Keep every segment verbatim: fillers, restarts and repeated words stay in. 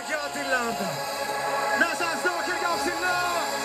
για τη λάμπα. Να σας δω χέρια ψηλά.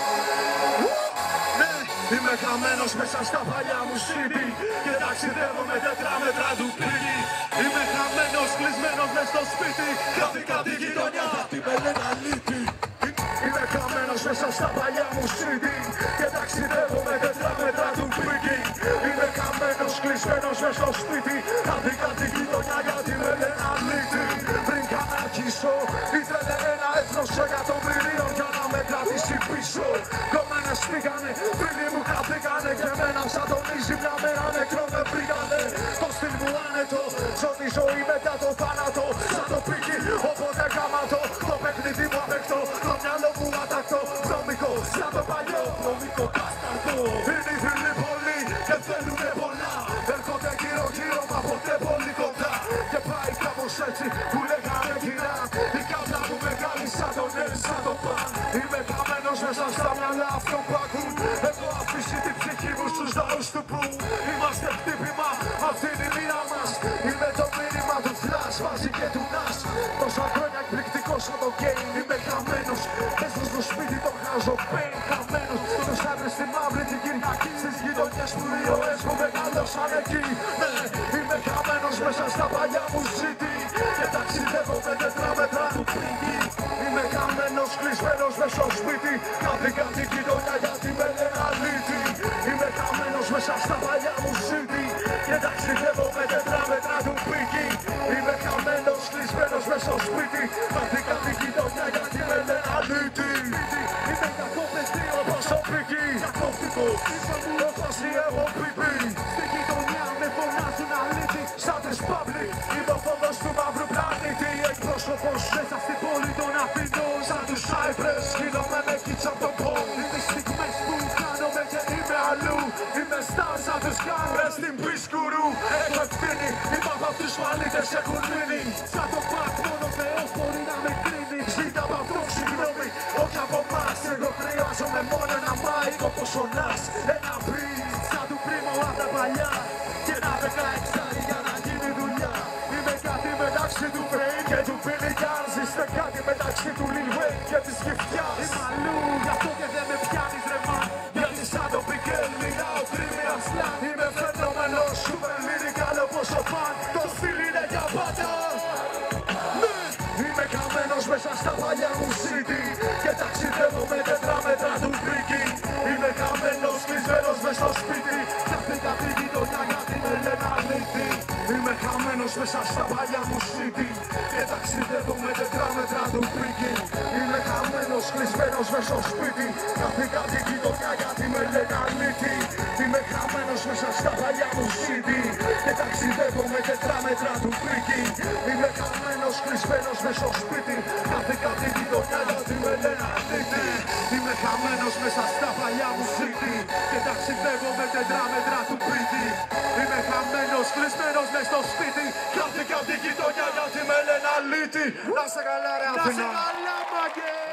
Ναι, είμαι χαμένος μέσα στα παλιά μου σι ντι και ταξιδεύω με τετράμετρα του πλήγη. Είμαι χαμένος, κλεισμένος μες στο σπίτι, χάθηκα τη γειτονιά, τι με λένε αλήτη. Είμαι χαμένος μέσα στα παλιά μου σι ντι και ταξιδεύω με τετράμετρα του πλήγη. Είμαι χαμένος, κλεισμένος μες στο σπίτι, χάθηκα τη γειτονιά, γιατί με λένε αλήτη. Πριν κανάρχισω, ήθελε ένα έθνος εκατομμυρίων για να με κρατήσει πίσω. Κομμένες φύγανε, φίλοι μου χαθήκανε και εμένα σαν τον ίζι μια μέρα νεκρό με βρήκανε. Το στυλ μου άνετο, ζω τη ζωή μετά το θάνατο, σαν το πίκι, οπότε γαμάτο. Το παιχνίδι μου απέκτο, το μυαλό μου ατακτό, βρώμικο, σαν το παλιό βρώμικο κάσταρτο. Είναι οι φίλοι πολλοί και θέλουνε πολλά, έρχονται γύρω γύρω μα ποτέ πολύ κοντά. Και πάει κάπως έτσι που λέγανε κυρά, η κάμπλα μου μεγάλη σαν τον Ελ, σαν τον Παν. Είμαι χαμένος μέσα στα μυαλά αυτών που ακούν, έχω αφήσει την ψυχή μου στους δαούς του που είμαστε χτύπημα, αυτή είναι η μοίρα μας. Είμαι το μήνυμα του Flash, βάζει και του Nas. Τόσα χρόνια εκπληκτικός σαν το game, είμαι χαμένος μέσα στο σπίτι το χάζω pain, χαμένος τους άντρες στη μαύρη την Κυριακή, στις γειτονιές που οι ροές μου μεγαλώσαν εκεί. Ναι, είμαι χαμένος μέσα στα παλιά μου σι ντι και ταξιδεύω με τετράμετρα του πλήγη. Είμαι χαμένος, κλεισμένος μες στο σπίτι, χάθηκα την γειτονιά γιατί με λένε αλήτη. Είμαι χαμένος μέσα στα παλιά μου σι ντι και ταξιδεύω με τετράμετρα του πλήγη. Είμαι χαμένος, κλεισμένος μες στο σπίτι, χάθηκα την γειτονιά γιατί με λένε αλήτη. Είμαι κακό παιδί όπως ο Πίκη, κακόφτικο, όπως η εγώ πίπη. Στη γειτονιά με φωνάζουν αλήτη, σαν τις public. Είμαι ο φόβος του μαύρου πλανήτη, εκπρόσωπος μέσα στην πόλη των Αθηνών. Σαν τους Cypress, γίνομαι με κίτσα από τον πόν. Είναι στιγμές που χάνομαι και είμαι αλλού. Είμαι star σαν τους κάμερες στην πισκουρού. Έχω ευθύνη, είμαι από αυτούς που αλήτες έχουν μείνει. Σαν το πακ, μόνο ο Θεός μπορεί να με κρίνει. Ζήτα από αυτό, συγγνώμη, όχι από μας. Εγώ χρειάζομαι μόνο ένα mic όπως ο Nas. Ένα beat σαν του πρίμο απ' τα παλιά. Και ένα δεκαεξάρι για να γίνει δουλειά. Είμαι κάτι μεταξύ του Fame και του Billy Guns. Είστε κάτι μεταξύ του Lil Wayne και της Γυφτιάς. Είμαι αλλού, γι' αυτό και δεν με πιάνεις ρε man. Γιατί σαν το Πικέλ μιλάω τρίμια slang. Είμαι φαινόμενος, super lyrical όπως ο Pan. Το στυλ είναι για πάντα. Είμαι χαμένος μέσα στα παλιά μου σι ντι και ταξιδεύω με τετράμετρα του πλήγη. Είμαι χαμένος, κλεισμένος μες στο σπίτι, χάθηκα τη γειτονιά γιατί με λένε αλήτη. Είμαι χαμένος μέσα στα παλιά μου σι ντι και ταξιδεύω με τετράμετρα του πλήγη. Είμαι χαμένος, κλεισμένος μες στο σπίτι, χάθηκα τη γειτονιά γιατί με λένε αλήτη. Είμαι χαμένος μέσα στα παλιά μου σι ντι και ταξιδεύω με τετράμετρα του πλήγη. Είμαι χαμένος, κλεισμένος μες στο σπίτι, χάθηκα τη γειτονιά γιατί με λένε αλήτη. Είμαι χαμένος μέσα στα παλιά μου σι ντι και ταξιδεύω με τετράμετρα του πλήγη. Είμαι χαμένος, κλεισμένος μες στο σπίτι, χάθηκα τη γειτονιά γιατί με λένε αλήτη. Να σε καλά ρε Αθήνα. Να σε καλά μάγκε.